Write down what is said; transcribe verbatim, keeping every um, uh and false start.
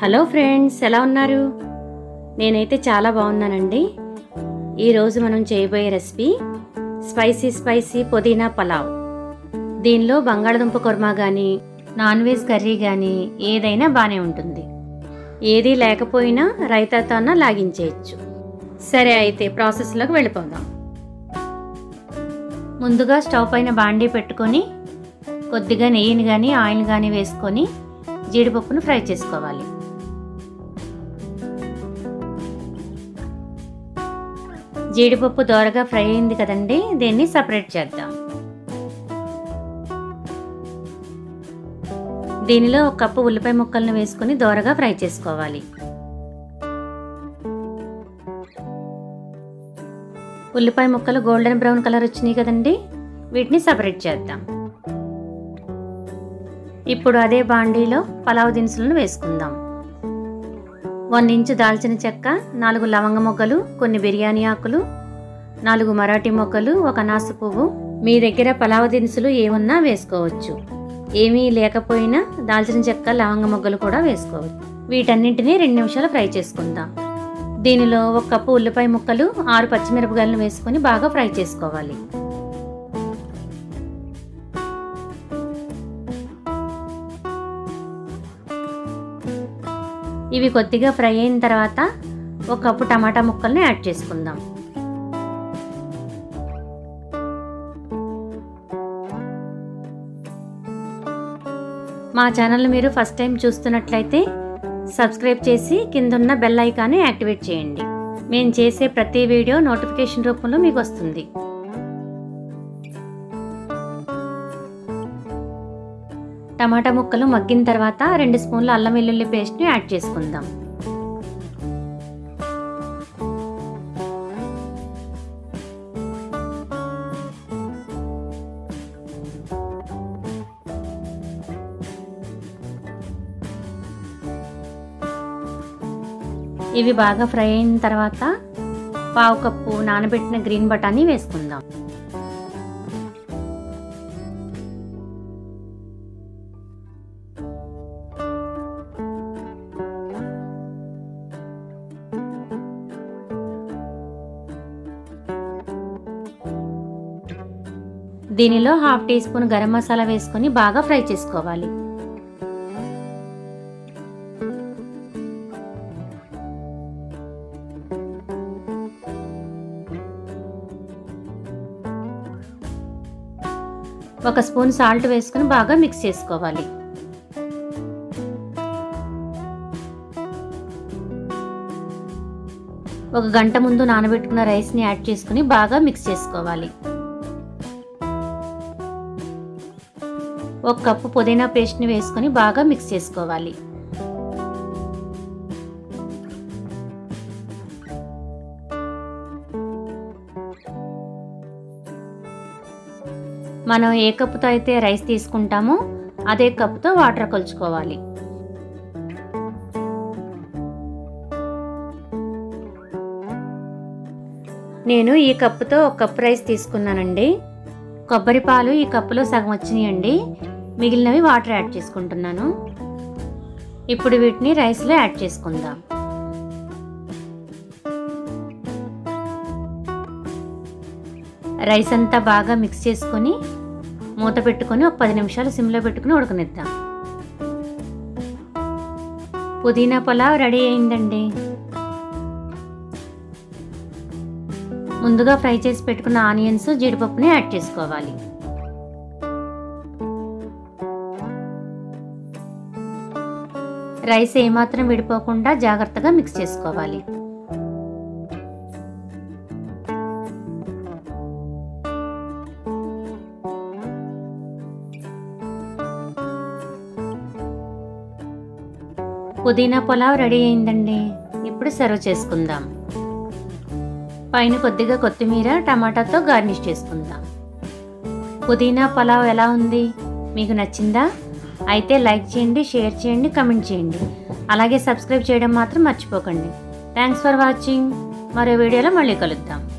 Hello friends, ఎలా ఉన్నారు? నేనైతే చాలా బాగున్నానండి. ఈరోజు మనం చేయబోయే రెసిపీ స్పైసీ స్పైసీ పుదీనా పలావ్. దీనిలో బంగాళదుంప కుర్మా కానీ నాన్ వెజ్ కర్రీ కానీ ఏదైనా బాగానే ఉంటుంది. ఏది లేకపోయినా రైతాతో అన్న లాగించేయచ్చు. సరే, అయితే ప్రాసెస్లోకి వెళ్ళిపోదాం. ముందుగా స్టవ్ పైన బాండీ పెట్టుకొని కొద్దిగా నెయ్యిని కానీ ఆయిల్ కానీ వేసుకొని జీడిపప్పును ఫ్రై చేసుకోవాలి. జీడిపప్పు దోరగా ఫ్రై అయింది కదండి, దీన్ని సపరేట్ చేద్దాం. దీనిలో ఒక కప్పు ఉల్లిపాయ ముక్కలను వేసుకొని దోరగా ఫ్రై చేసుకోవాలి. ఉల్లిపాయ ముక్కలు గోల్డెన్ బ్రౌన్ కలర్ వచ్చినాయి కదండి, వీటిని సపరేట్ చేద్దాం. ఇప్పుడు అదే బాండీలో పలావ్ దినుసులను వేసుకుందాం. వన్ ఇంచు దాల్చిన చెక్క, నాలుగు లవంగ మొగ్గలు, కొన్ని బిర్యానీ ఆకులు, నాలుగు మరాఠీ మొగ్గలు, ఒక అనాస పువ్వు. మీ దగ్గర పలావ్ దినుసులు ఏమన్నా వేసుకోవచ్చు. ఏమీ లేకపోయినా దాల్చిన చెక్క, లవంగ మొగ్గలు కూడా వేసుకోవచ్చు. వీటన్నింటినీ రెండు నిమిషాలు ఫ్రై చేసుకుందాం. దీనిలో ఒక కప్పు ఉల్లిపాయ ముక్కలు, ఆరు పచ్చిమిరపకాయలను వేసుకొని బాగా ఫ్రై చేసుకోవాలి. ఇవి కొద్దిగా ఫ్రై అయిన తర్వాత ఒక కప్పు టమాటా ముక్కల్ని యాడ్ చేసుకుందాం. మా ఛానల్ మీరు ఫస్ట్ టైం చూస్తున్నట్లయితే సబ్స్క్రైబ్ చేసి కిందున్న బెల్ ఐకాన్ని యాక్టివేట్ చేయండి. మేము చేసే ప్రతి వీడియో నోటిఫికేషన్ రూపంలో మీకు వస్తుంది. టమాటా ముక్కలు మగ్గిన తర్వాత రెండు స్పూన్ల అల్లం వెల్లుల్లి పేస్ట్ని యాడ్ చేసుకుందాం. ఇవి బాగా ఫ్రై అయిన తర్వాత పావు కప్పు నానబెట్టిన గ్రీన్ బటానీ వేసుకుందాం. దీనిలో half teaspoon garam masala వేసుకొని బాగా ఫ్రై చేసుకోవాలి. ఒక స్పూన్ సాల్ట్ వేసుకొని బాగా మిక్స్ చేసుకోవాలి. ఒక గంట ముందు నానబెట్టుకున్న రైస్ని యాడ్ చేసుకుని బాగా మిక్స్ చేసుకోవాలి. ఒక కప్పు పుదీనా పేస్ట్ని వేసుకొని బాగా మిక్స్ చేసుకోవాలి. మనం ఏ కప్పుతో అయితే రైస్ తీసుకుంటామో అదే కప్పుతో వాటర్ కొలుచుకోవాలి. నేను ఈ కప్పుతో ఒక కప్పు రైస్ తీసుకున్నానండి. కొబ్బరి పాలు ఈ కప్పులో సగం వచ్చినాయండి, మిగిలినవి వాటర్ యాడ్ చేసుకుంటున్నాను. ఇప్పుడు వీటిని రైస్లో యాడ్ చేసుకుందాం. రైస్ అంతా బాగా మిక్స్ చేసుకొని మూత పెట్టుకొని ఒక పది నిమిషాలు సిమ్లో పెట్టుకుని ఉడకనిద్దాం. పుదీనా పులావ్ రెడీ అయిందండి. ముందుగా ఫ్రై చేసి పెట్టుకున్న ఆనియన్స్, జీడిపప్పుని యాడ్ చేసుకోవాలి. రైస్ ఏమాత్రం విడిపోకుండా జాగ్రత్తగా మిక్స్ చేసుకోవాలి. పుదీనా పులావ్ రెడీ అయిందండి. ఇప్పుడు సర్వ్ చేసుకుందాం. పైన కొద్దిగా కొత్తిమీర, టమాటాతో గార్నిష్ చేసుకుందాం. పుదీనా పులావ్ ఎలా ఉంది? మీకు నచ్చిందా? అయితే లైక్ చేయండి, షేర్ చేయండి, కమెంట్ చేయండి. అలాగే సబ్స్క్రైబ్ చేయడం మాత్రం మర్చిపోకండి. Thanks for watching. మరో వీడియోలో మళ్ళీ కలుద్దాం.